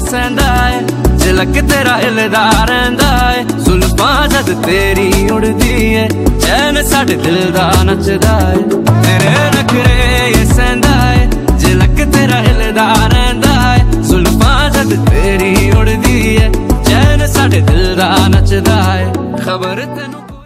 सहंदा है, झलक तेरा हिलदा रहिंदा है, जुल्फां जद तेरी उड़दी है, चैन साडे दिल दा नचदा है। तेरे नखरे ये सहंदा है, झलक तेरा हिलदा रहिंदा है, जुल्फां जद तेरी उड़दी है, चैन साडे दिल दा नचदा है। खबर तेनू